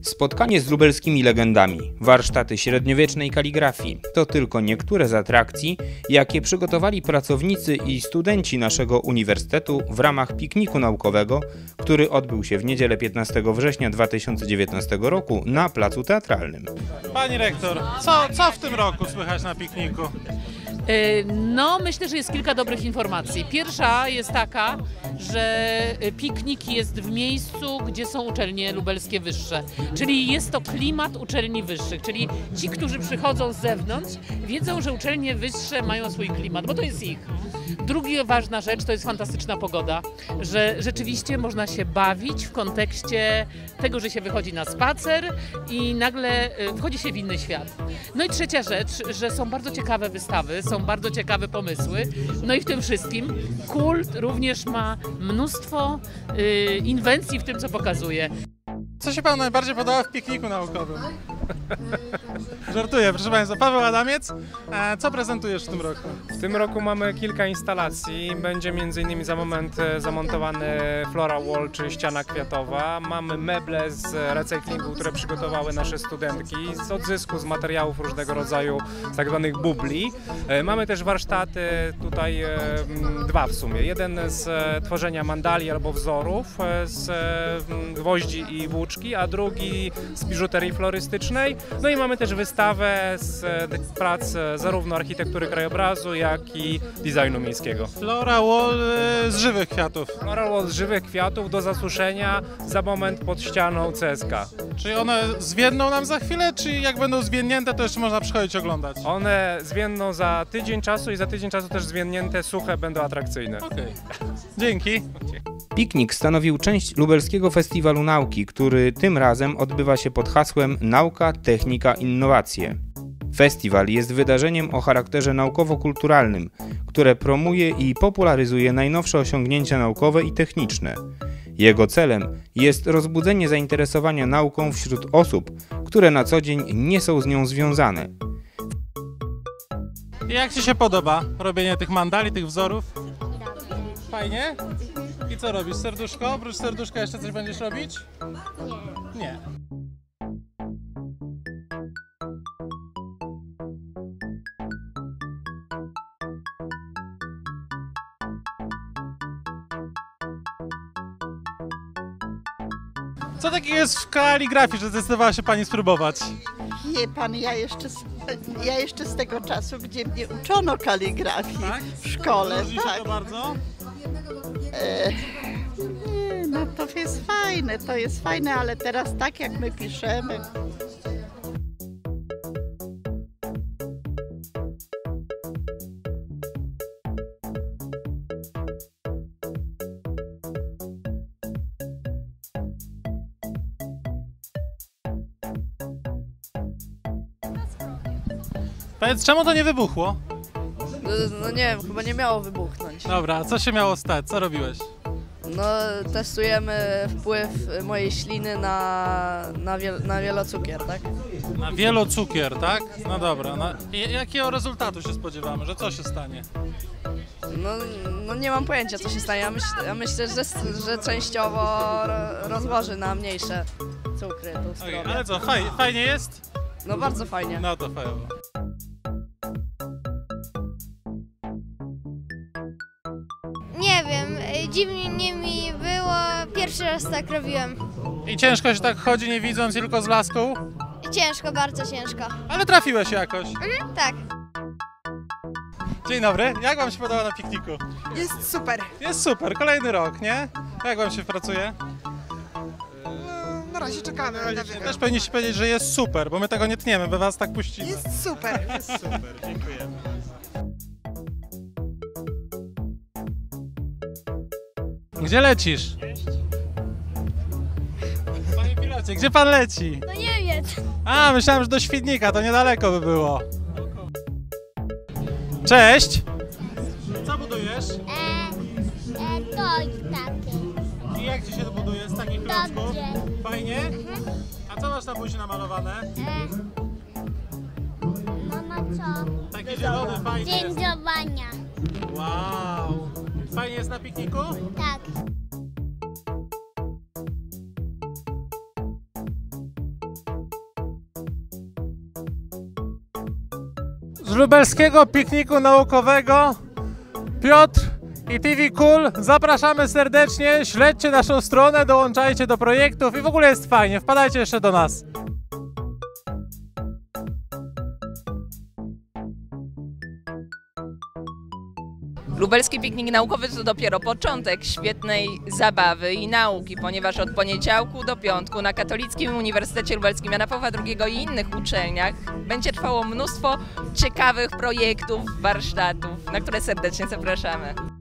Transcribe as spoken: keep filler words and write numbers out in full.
Spotkanie z lubelskimi legendami, warsztaty średniowiecznej kaligrafii to tylko niektóre z atrakcji, jakie przygotowali pracownicy i studenci naszego uniwersytetu w ramach pikniku naukowego, który odbył się w niedzielę piętnastego września dwa tysiące dziewiętnastego roku na Placu Teatralnym. Pani rektor, co, co w tym roku słychać na pikniku? No, myślę, że jest kilka dobrych informacji. Pierwsza jest taka, że piknik jest w miejscu, gdzie są uczelnie lubelskie wyższe. Czyli jest to klimat uczelni wyższych, czyli ci, którzy przychodzą z zewnątrz, wiedzą, że uczelnie wyższe mają swój klimat, bo to jest ich. Druga ważna rzecz to jest fantastyczna pogoda, że rzeczywiście można się bawić w kontekście tego, że się wychodzi na spacer i nagle wchodzi się w inny świat. No i trzecia rzecz, że są bardzo ciekawe wystawy, są bardzo ciekawe pomysły, no i w tym wszystkim Kult również ma mnóstwo y, inwencji w tym, co pokazuje. Co się Panu najbardziej podoba w pikniku naukowym? Żartuję, proszę Państwa. Paweł Adamiec, co prezentujesz w tym roku? W tym roku mamy kilka instalacji. Będzie między innymi za moment zamontowany Floral Wall, czyli ściana kwiatowa. Mamy meble z recyklingu, które przygotowały nasze studentki z odzysku z materiałów różnego rodzaju, z tak zwanych bubli. Mamy też warsztaty, tutaj dwa w sumie. Jeden z tworzenia mandali albo wzorów z gwoździ i włóczki, a drugi z biżuterii florystycznej. No i mamy też wystawę z prac zarówno architektury krajobrazu, jak i designu miejskiego. Floral Wall z żywych kwiatów. Floral Wall z żywych kwiatów do zasuszenia za moment pod ścianą C S K. Czyli one zwienną nam za chwilę, czy jak będą zwiennięte, to jeszcze można przychodzić oglądać? One zwienną za tydzień czasu i za tydzień czasu też zwiennięte, suche będą atrakcyjne. Okej. Okay. Dzięki. Piknik stanowił część Lubelskiego Festiwalu Nauki, który tym razem odbywa się pod hasłem Nauka, Technika, Innowacje. Festiwal jest wydarzeniem o charakterze naukowo-kulturalnym, które promuje i popularyzuje najnowsze osiągnięcia naukowe i techniczne. Jego celem jest rozbudzenie zainteresowania nauką wśród osób, które na co dzień nie są z nią związane. Jak Ci się podoba robienie tych mandali, tych wzorów? Fajnie? I co robisz? Serduszko? Oprócz serduszka jeszcze coś będziesz robić? Nie. Nie. Co takiego jest w kaligrafii, że zdecydowała się Pani spróbować? Wie Pan, ja jeszcze, z, ja jeszcze z tego czasu, gdzie mnie uczono kaligrafii tak? w szkole. Różni się tak. to bardzo? E, nie, no to jest fajne, to jest fajne, ale teraz tak jak my piszemy. Powiedz, czemu to nie wybuchło? No, no nie wiem, chyba nie miało wybuchnąć. Dobra, a co się miało stać? Co robiłeś? No testujemy wpływ mojej śliny na, na, wiel, na wielocukier, tak? Na wielocukier, tak? No dobra. No, i jakiego rezultatu się spodziewamy? Że co się stanie? No, no nie mam pojęcia, co się stanie. Ja, myśl, ja myślę, że, że częściowo rozłoży na mniejsze cukry tu w Okay, ale co, faj, fajnie jest? No bardzo fajnie. No to fajnie. Nie wiem, dziwnie mi było, pierwszy raz tak robiłem. I ciężko się tak chodzi, nie widząc, tylko z laską? Ciężko, bardzo ciężko. Ale trafiłeś jakoś? Mhm, tak. Dzień dobry, jak Wam się podoba na pikniku? Jest super. Jest super, kolejny rok, nie? Jak Wam się pracuje? No, na razie czekamy. Też powinniście powiedzieć, że jest super, bo my tego nie tniemy, by Was tak puścimy. Jest super. Jest super, dziękujemy. Gdzie lecisz? Panie pilocie, gdzie pan leci? No Niemiec. A, myślałem, że do Świdnika, to niedaleko by było. Cześć! Co budujesz? E, e, to jest takie. I jak ci się to buduje z takich klocków? Dobrze. Fajnie? A co masz na buzi namalowane? E, mama co? Taki zielony, fajny jest. Dzięciowania. Wow! Fajnie jest na pikniku? Tak. z lubelskiego pikniku naukowego Piotr i T V Cool. Zapraszamy serdecznie, śledźcie naszą stronę, dołączajcie do projektów i w ogóle jest fajnie, wpadajcie jeszcze do nas. Lubelski Piknik Naukowy to dopiero początek świetnej zabawy i nauki, ponieważ od poniedziałku do piątku na Katolickim Uniwersytecie Lubelskim Jana Pawła drugiego i innych uczelniach będzie trwało mnóstwo ciekawych projektów, warsztatów, na które serdecznie zapraszamy.